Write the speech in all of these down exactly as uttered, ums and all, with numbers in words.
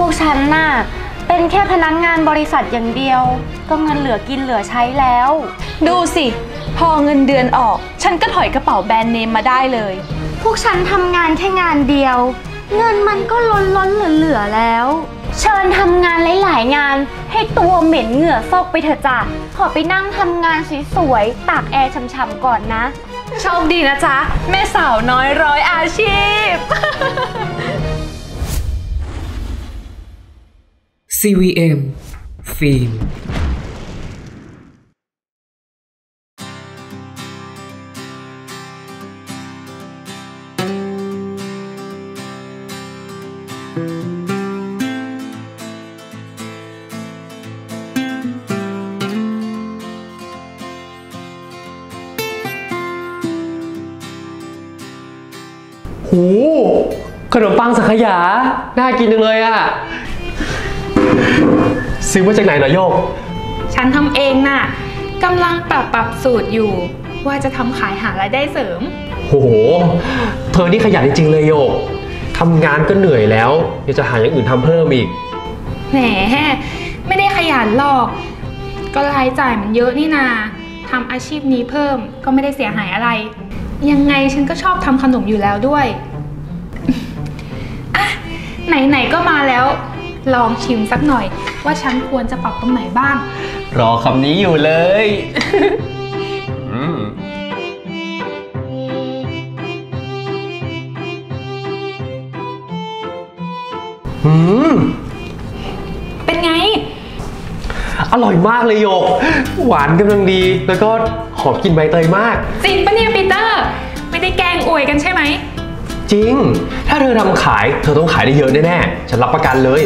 วกฉันน่ะเป็นแค่พนักงานบริษัทอย่างเดียวก็เงินเหลือกินเหลือใช้แล้วดูสิพอเงินเดือนออกฉันก็ถอยกระเป๋าแบรนด์เนมมาได้เลยพวกฉันทำงานแค่งานเดียวเงินมันก็ล้นล้นเหลือๆแล้วเชิญทำงานหลายๆงานให้ตัวเหม็นเหงื่อซอกไปเถอะจ้ะขอไปนั่งทำงานสวยๆตากแอร์ช่ำๆก่อนนะโชคดีนะจ๊ะแม่สาวน้อยร้อยอาชีพซี วี เอ็ม ฟิล์มหูขนมปังสังขยาน่ากินจังเลยอ่ะซื้อมาจากไหนเหรอโยกฉันทำเองน่ะกำลังปรับปรับสูตรอยู่ว่าจะทำขายหารายได้เสริมโหเธอนี่ขยันจริงๆเลยโยกทำงานก็เหนื่อยแล้วยังจะหาอย่างอื่นทำเพิ่มอีกแหมไม่ได้ขยันหรอกก็รายจ่ายมันเยอะนี่นาทำอาชีพนี้เพิ่มก็ไม่ได้เสียหายอะไรยังไงฉันก็ชอบทำขนมอยู่แล้วด้วยอ่ะไหนๆก็มาแล้วลองชิมสักหน่อยว่าฉันควรจะปรับตรงไหนบ้างรอคำนี้อยู่เลยอืมอืมเป็นไงอร่อยมากเลยโยกหวานกำลังดีแล้วก็หอมกลิ่นใบเตยมากจริงปะเนี่ยปีเตอร์ไม่ได้แกล้งอวยกันใช่ไหมจริงถ้าเธอทำขายเธอต้องขายได้เยอะแน่ๆฉันรับประกันเลย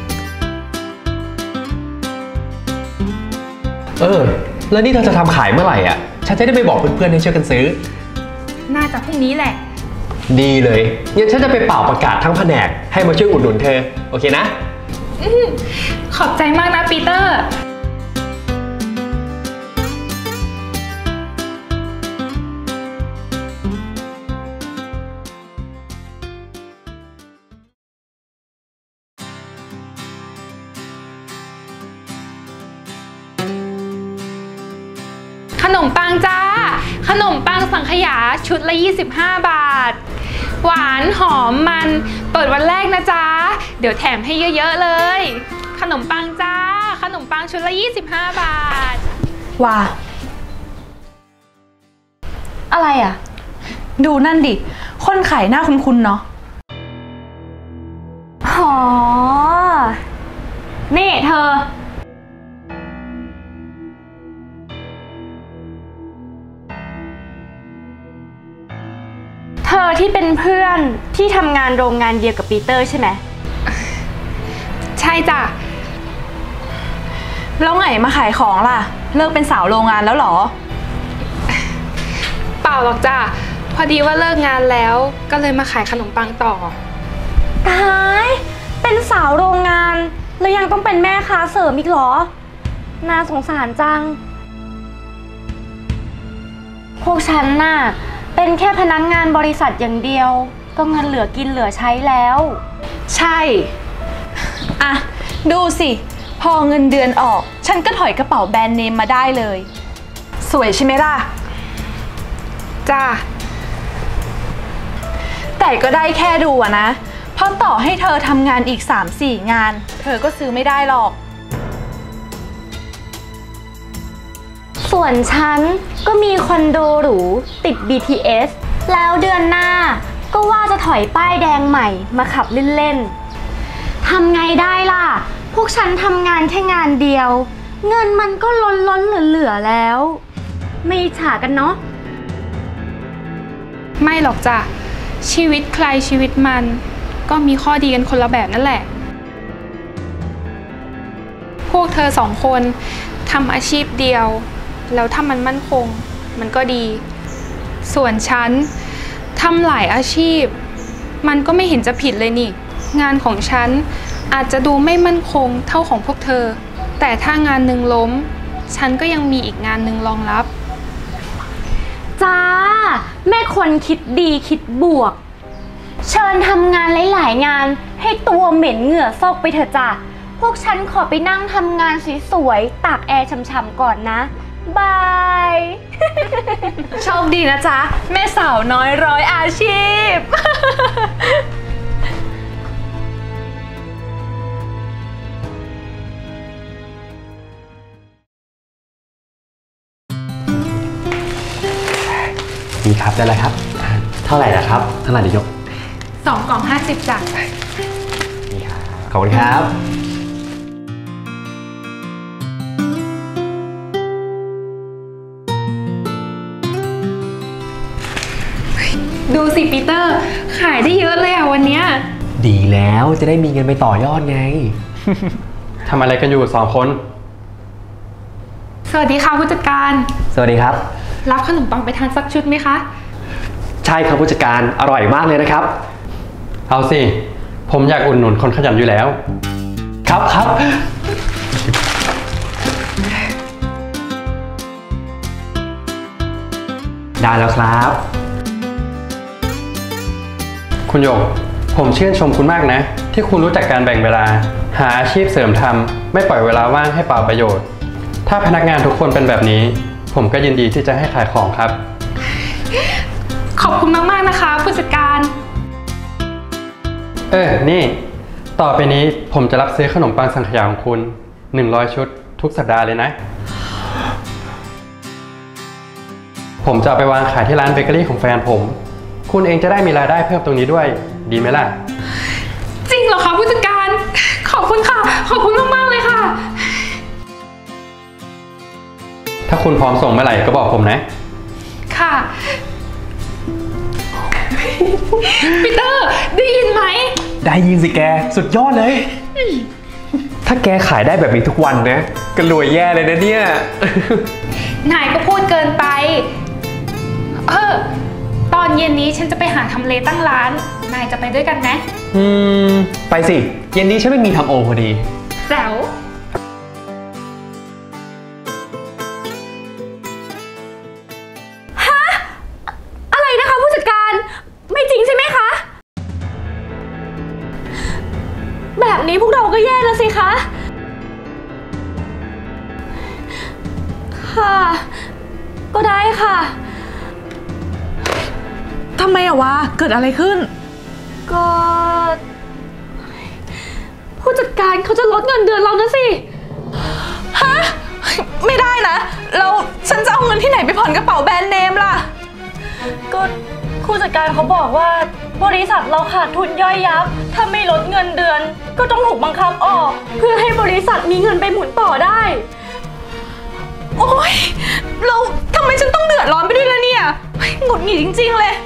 เออแล้วนี่เธอจะทำขายเมื่อไหร่อ่ะฉันจะได้ไปบอกเพื่อนๆให้ช่วยกันซื้อน่าจะพรุ่งนี้แหละดีเลยงั้นฉันจะไปเป่าประกาศทั้งแผนกให้มาช่วยอุดหนุนเธอโอเคนะขอบใจมากนะปีเตอร์ขนมปังจ้าขนมปังสังขยาชุดละยี่สิบห้าบาทหวานหอมมันเปิดวันแรกนะจ๊ะเดี๋ยวแถมให้เยอะๆเลยขนมปังจ้าขนมปังชุดละยี่สิบห้าบาทว้าอะไรอ่ะดูนั่นดิคนขายหน้าคุ้นๆเนาะอ๋อนี่เธอเธอที่เป็นเพื่อนที่ทำงานโรงงานเดียวกับปีเตอร์ใช่ไหมใช่จ้ะแล้วไงมาขายของล่ะเลิกเป็นสาวโรงงานแล้วหรอเปล่าหรอกจ้ะพอดีว่าเลิกงานแล้วก็เลยมาขายขนมปังต่อตายเป็นสาวโรงงานแล้วยังต้องเป็นแม่ค้าเสริมอีกเหรอน่าสงสารจังพวกฉันน่ะเป็นแค่พนักงานบริษัทอย่างเดียวก็เงินเหลือกินเหลือใช้แล้วใช่อ่ะดูสิพอเงินเดือนออกฉันก็ถอยกระเป๋าแบรนด์เนมมาได้เลยสวยใช่ไหมล่ะจ้าแต่ก็ได้แค่ดูอะนะเพราะต่อให้เธอทำงานอีก สามสี่ งานเธอก็ซื้อไม่ได้หรอกส่วนฉันก็มีคอนโดหรูติด บี ที เอส แล้วเดือนหน้าก็ว่าจะถอยป้ายแดงใหม่มาขับเล่นๆทำไงได้ล่ะพวกฉันทำงานแค่งานเดียวเงินมันก็ล้นล้นเหลือๆแล้วไม่อิจฉากันเนาะไม่หรอกจ้ะชีวิตใครชีวิตมันก็มีข้อดีกันคนละแบบนั่นแหละพวกเธอสองคนทำอาชีพเดียวแล้วถ้ามันมั่นคงมันก็ดีส่วนฉันทำหลายอาชีพมันก็ไม่เห็นจะผิดเลยนี่งานของฉันอาจจะดูไม่มั่นคงเท่าของพวกเธอแต่ถ้างานหนึ่งล้มฉันก็ยังมีอีกงานหนึ่งรองรับจ้าแม่คนคิดดีคิดบวกเชิญทำงานหลายๆงานให้ตัวเหม็นเหงื่อซอกไปเถอะจ้ะพวกฉันขอไปนั่งทำงานสวยๆตากแอร์ช่ำๆก่อนนะบายโชคดีนะจ๊ะแม่สาวน้อยร้อยอาชีพนี่ครับได้แล้วครับเท่าไหร่นะครับเท่าไหร่เดี๋ยวยกสองกล่องห้าสิบจ้ะนี่ครับขอบคุณครับดูสิปีเตอร์ขายได้เยอะเลยอ่ะวันเนี้ยดีแล้วจะได้มีเงินไปต่อยอดไงทำอะไรกันอยู่สองคนสวัสดีค่ะผู้จัดการสวัสดีครับรับขนมปังไปทานสักชุดไหมคะใช่ครับผู้จัดการอร่อยมากเลยนะครับเอาสิผมอยากอุดหนุนคนขยันอยู่แล้วครับครับได้แล้วครับคุณหยกผมชื่นชมคุณมากนะที่คุณรู้จักการแบ่งเวลาหาอาชีพเสริมทำไม่ปล่อยเวลาว่างให้เปล่าประโยชน์ถ้าพนักงานทุกคนเป็นแบบนี้ผมก็ยินดีที่จะให้ขายของครับขอบคุณมากๆนะคะผู้จัดการเออนี่ต่อไปนี้ผมจะรับซื้อขนมปังสังขยาของคุณหนึ่งร้อยชุดทุกสัปดาห์เลยนะผมจะเอาไปวางขายที่ร้านเบเกอรี่ของแฟนผมคุณเองจะได้มีรายได้เพิ่มตรงนี้ด้วยดีไหมล่ะจริงเหรอคะผู้จัดการขอบคุณค่ะขอบคุณมากๆเลยค่ะถ้าคุณพร้อมส่งเมื่อไหร่ก็บอกผมนะค่ะปีเตอร์ได้ยินไหมได้ยินสิแกสุดยอดเลยถ้าแกขายได้แบบนี้ทุกวันนะก็รวยแย่เลยนะเนี่ยนายก็พูดเกินไปเออตอนเย็นนี้ฉันจะไปหาทำเลตั้งร้านนายจะไปด้วยกันไหมอืมไปสิเย็นนี้ฉันไม่มีทำโอพอดีแจ๋วฮะอะไรนะคะผู้จัดการไม่จริงใช่ไหมคะแบบนี้พวกเราก็แย่แล้วสิคะค่ะก็ได้ค่ะทำไมอะวะเกิดอะไรขึ้นก็ผู้จัดการเขาจะลดเงินเดือนเรานะสิฮะไม่ได้นะแล้วฉันจะเอาเงินที่ไหนไปผ่อนกระเป๋าแบรนด์เนมล่ะก็ผู้จัดการเขาบอกว่าบริษัทเราขาดทุนย่อยยับถ้าไม่ลดเงินเดือนก็ต้องถูกบังคับออกเพื่อให้บริษัทมีเงินไปหมุนต่อได้โอ๊ยเราทำไมฉันต้องเดือดร้อนไปด้วยล่ะเนี่ยหงุดหงิดจริงๆเลย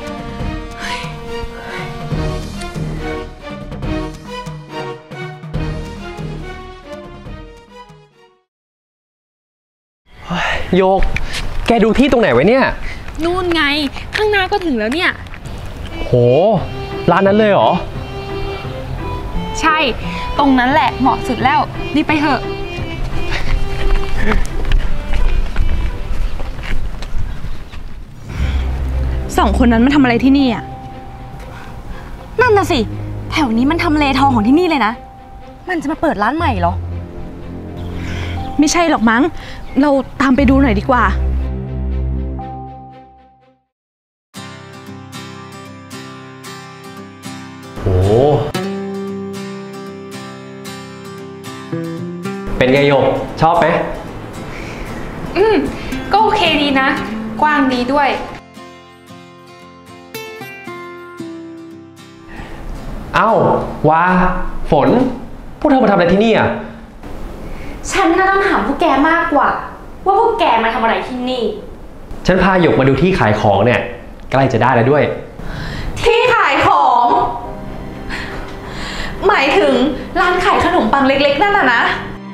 โยกแกดูที่ตรงไหนไว้เนี่ยนู่นไงข้างหน้าก็ถึงแล้วเนี่ยโหร้านนั้นเลยเหรอใช่ตรงนั้นแหละเหมาะสุดแล้วรีบไปเถอะสองคนนั้นมาทำอะไรที่นี่อ่ะนั่นน่ะสิแถวนี้มันทำเลทองของที่นี่เลยนะมันจะมาเปิดร้านใหม่เหรอไม่ใช่หรอกมั้งเราตามไปดูหน่อยดีกว่าโหเป็นไงโยกชอบไหมอืมก็โอเคดีนะกว้างดีด้วยเอ้าว้าฝนพวกเธอมาทำอะไรที่นี่อ่ะฉันน่าต้องถามพวกแกมากกว่าว่าพวกแกมาทำอะไรที่นี่ฉันพาหยกมาดูที่ขายของเนี่ยใกล้จะได้แล้วด้วยที่ขายของหมายถึงร้านขายขนมปังเล็กๆนั่นน่ะนะ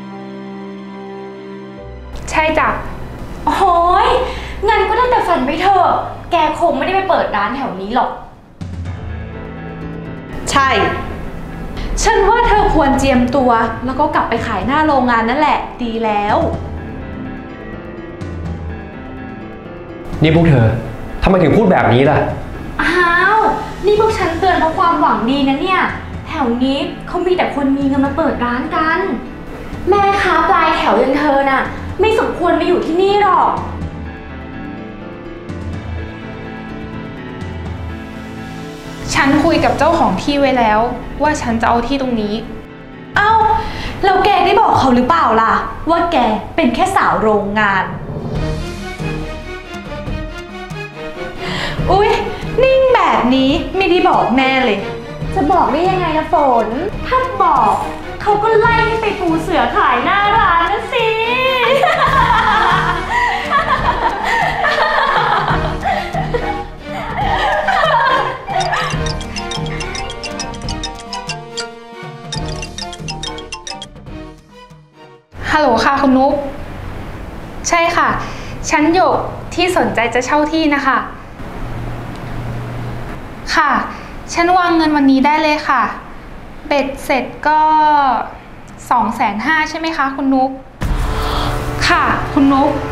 ใช่จ้ะโอ้ยงั้นก็ได้แต่ฝันไปเถอะแกคงไม่ได้ไปเปิดร้านแถวนี้หรอกใช่ฉันว่าเธอควรเจียมตัวแล้วก็กลับไปขายหน้าโรงงานนั่นแหละดีแล้วนี่พวกเธอทำไมถึงพูดแบบนี้ล่ะอ้าวนี่พวกฉันเตือนเพราะความหวังดีนะเนี่ยแถแถวนี้เขามีแต่คนมีเงินมาเปิดร้านกัน แม่ค้าปลายแถวอย่างเธอน่ะไม่สมควรมาอยู่ที่นี่หรอกฉันคุยกับเจ้าของที่ไว้แล้วว่าฉันจะเอาที่ตรงนี้เอ้าแล้วแกได้บอกเขาหรือเปล่าล่ะว่าแกเป็นแค่สาวโรงงานอุ๊ยนิ่งแบบนี้ไม่ได้บอกแน่เลยจะบอกได้ยังไงนะฝนถ้าบอกเขาก็ไล่ให้ไปปูเสือขายหน้าร้านนะสิฮัลโหลค่ะคุณนุ๊กใช่ค่ะฉันหยกที่สนใจจะเช่าที่นะคะค่ะฉันวางเงินวันนี้ได้เลยค่ะเบ็ดเสร็จก็สองแสนห้าใช่ไหมคะคุณนุ๊กค่ะคุณนุ๊ก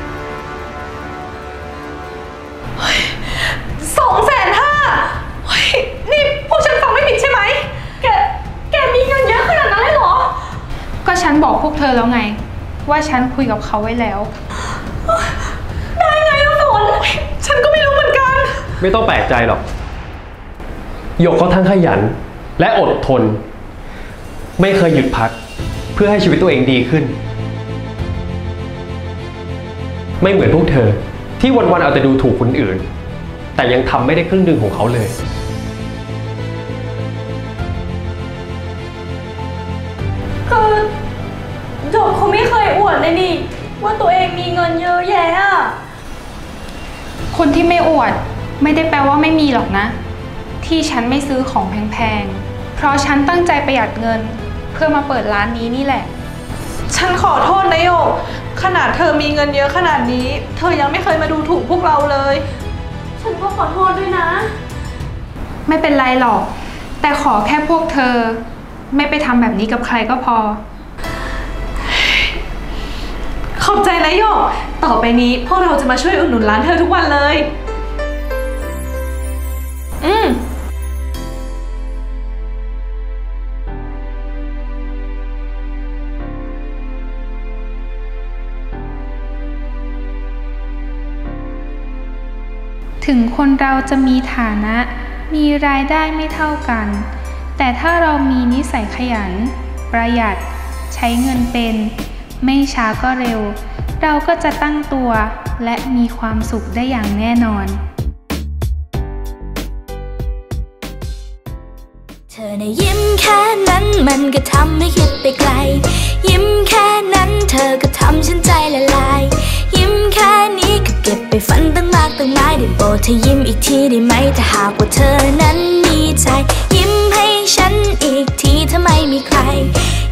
สองแสนห้านี่พวกฉันฟังไม่ผิดใช่ไหมแกแกมีเงินเยอะขนาดนั้นเลยเหรอก็ฉันบอกพวกเธอแล้วไงว่าฉันคุยกับเขาไว้แล้วได้ไงล่ะฝนฉันก็ไม่รู้เหมือนกันไม่ต้องแปลกใจหรอกหยกเขาทั้งขยันและอดทนไม่เคยหยุดพักเพื่อให้ชีวิตตัวเองดีขึ้นไม่เหมือนพวกเธอที่วันๆเอาแต่ดูถูกคนอื่นแต่ยังทำไม่ได้ครึ่งหนึ่งของเขาเลยคือหยกเขาไม่เคยอวดเลยนี่ว่าตัวเองมีเงินเยอะแยะอะคนที่ไม่อวดไม่ได้แปลว่าไม่มีหรอกนะที่ฉันไม่ซื้อของแพงๆเพราะฉันตั้งใจประหยัดเงินเพื่อมาเปิดร้านนี้นี่แหละฉันขอโทษนะโยกขนาดเธอมีเงินเยอะขนาดนี้เธอยังไม่เคยมาดูถูกพวกเราเลยฉันก็ขอโทษด้วยนะไม่เป็นไรหรอกแต่ขอแค่พวกเธอไม่ไปทำแบบนี้กับใครก็พอขอบใจนะโยกต่อไปนี้พวกเราจะมาช่วยอุดหนุนร้านเธอทุกวันเลยอืมถึงคนเราจะมีฐานะมีรายได้ไม่เท่ากันแต่ถ้าเรามีนิสัยขยันประหยัดใช้เงินเป็นไม่ช้าก็เร็วเราก็จะตั้งตัวและมีความสุขได้อย่างแน่นอนเธอในะยิ้มแค่นั้นมันก็ทำให้คิดไปไกลยิ้มแค่นั้นเธอก็ทำฉันใจละลายยิ้มแค่นี้ก็เก็บไปฝันตั้งมากตั้งหลายได้โปรดเธอยิ้มอีกทีได้ไหมถ้าหากว่าเธอนั้นมีใจยิ้มให้ฉันอีกทีถ้าไม่มีใคร